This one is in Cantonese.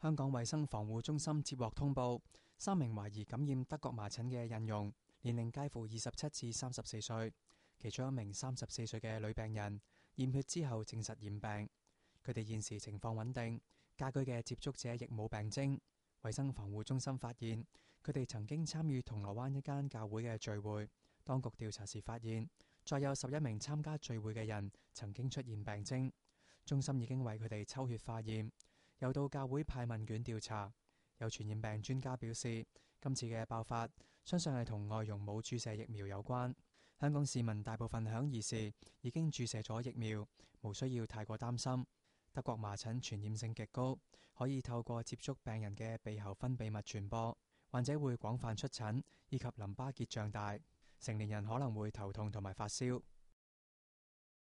香港衛生防護中心接獲通報，3名懷疑感染德國麻疹嘅印傭，年齡介乎27至34歲，其中一名34歲嘅女病人驗血之後證實染病，佢哋現時情況穩定，家居嘅接觸者亦冇病徵。衛生防護中心發現佢哋曾經參與銅鑼灣一間教會嘅聚會，當局調查時發現再有11名參加聚會嘅人曾經出現病徵，中心已經為佢哋抽血化驗，又到教會派問卷調查。有傳染病專家表示，今次嘅爆發相信係同外傭冇注射疫苗有關。香港市民大部分響兒時已經注射咗疫苗，無需要太過擔心。德國麻疹傳染性極高，可以透過接觸病人嘅鼻喉分泌物傳播，患者會廣泛出疹以及淋巴結脹大，成年人可能會頭痛同埋發燒。